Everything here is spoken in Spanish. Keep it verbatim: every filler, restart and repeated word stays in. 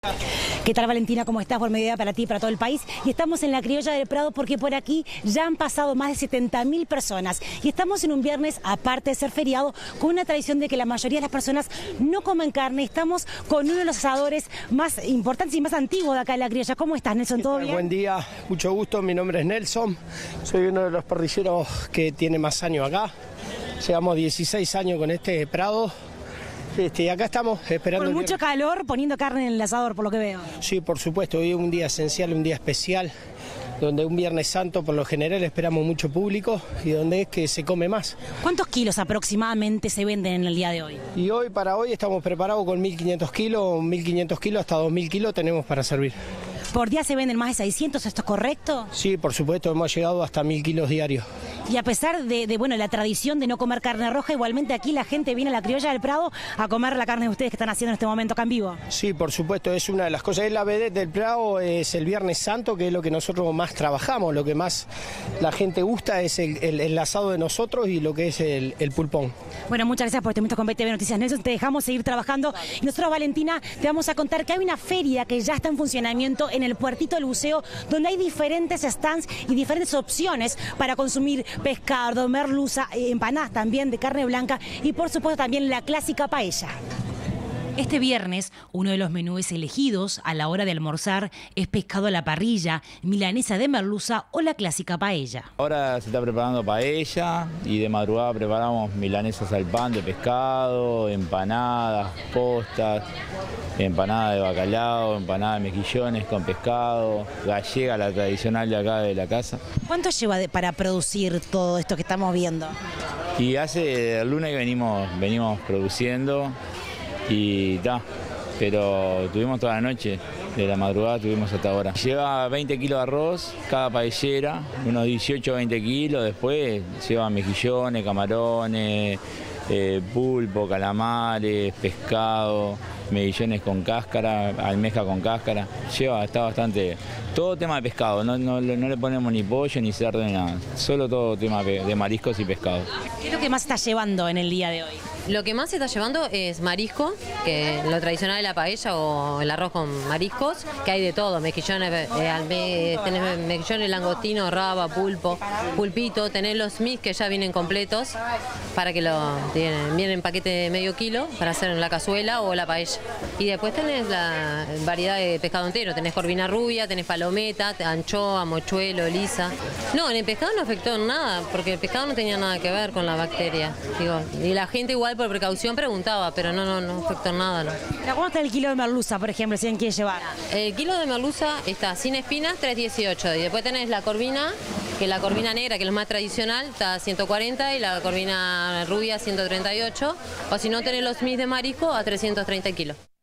¿Qué tal, Valentina? ¿Cómo estás? Buen mediodía para ti y para todo el país. Y estamos en la Criolla del Prado porque por aquí ya han pasado más de setenta mil personas. Y estamos en un viernes, aparte de ser feriado, con una tradición de que la mayoría de las personas no comen carne. Estamos con uno de los asadores más importantes y más antiguos de acá de la Criolla. ¿Cómo estás, Nelson? ¿Todo bien? Buen día, mucho gusto. Mi nombre es Nelson. Soy uno de los parrilleros que tiene más años acá. Llevamos dieciséis años con este Prado. Este, y acá estamos esperando... Con mucho calor, poniendo carne en el asador, por lo que veo. Sí, por supuesto. Hoy es un día esencial, un día especial, donde un Viernes Santo, por lo general, esperamos mucho público y donde es que se come más. ¿Cuántos kilos aproximadamente se venden en el día de hoy? Y hoy, para hoy, estamos preparados con mil quinientos kilos, mil quinientos kilos, hasta dos mil kilos tenemos para servir. ¿Por día se venden más de seiscientos? ¿Esto es correcto? Sí, por supuesto, hemos llegado hasta mil kilos diarios. Y a pesar de, de bueno, la tradición de no comer carne roja, igualmente aquí la gente viene a la Criolla del Prado a comer la carne de ustedes que están haciendo en este momento acá en vivo. Sí, por supuesto, es una de las cosas. Es la vedette del Prado, es el Viernes Santo, que es lo que nosotros más trabajamos, lo que más la gente gusta es el, el, el asado de nosotros y lo que es el, el pulpón. Bueno, muchas gracias por este momento con B T V Noticias, Nelson. Te dejamos seguir trabajando. Y nosotros, Valentina, te vamos a contar que hay una feria que ya está en funcionamiento en el Puertito del Buceo, donde hay diferentes stands y diferentes opciones para consumir pescado, merluza, empanadas también de carne blanca y por supuesto también la clásica paella. Este viernes, uno de los menús elegidos a la hora de almorzar es pescado a la parrilla, milanesa de merluza o la clásica paella. Ahora se está preparando paella y de madrugada preparamos milanesas al pan de pescado, empanadas, postas, empanada de bacalao, empanada de mejillones con pescado, gallega, la tradicional de acá de la casa. ¿Cuánto lleva de, para producir todo esto que estamos viendo? Y hace el lunes que venimos, venimos produciendo. Y ta, pero tuvimos toda la noche, de la madrugada tuvimos hasta ahora. Lleva veinte kilos de arroz, cada paellera, unos dieciocho a veinte kilos, después lleva mejillones, camarones, eh, pulpo, calamares, pescado, mejillones con cáscara, almeja con cáscara. Lleva, está bastante, todo tema de pescado, no, no, no le ponemos ni pollo ni cerdo ni nada, solo todo tema de mariscos y pescado. ¿Qué es lo que más está llevando en el día de hoy? Lo que más se está llevando es marisco, que lo tradicional es la paella o el arroz con mariscos, que hay de todo, mejillones, eh, alme, tenés mejillones, langostino, raba, pulpo, pulpito, tenés los mix que ya vienen completos, para que lo tienen, vienen en paquete de medio kilo, para hacer en la cazuela o la paella. Y después tenés la variedad de pescado entero, tenés corvina rubia, tenés palometa, anchoa, mochuelo, lisa. No, en el pescado no afectó en nada, porque el pescado no tenía nada que ver con la bacteria, digo, y la gente igual por precaución preguntaba, pero no, no, no afectó en nada. No. ¿Cómo está el kilo de merluza, por ejemplo, si alguien quiere llevar? El kilo de merluza está sin espinas, tres dieciocho, y después tenés la corvina, que es la corvina negra, que es la más tradicional, está a ciento cuarenta, y la corvina rubia ciento treinta y ocho, o si no tenés los mix de marisco a trescientos treinta kilos.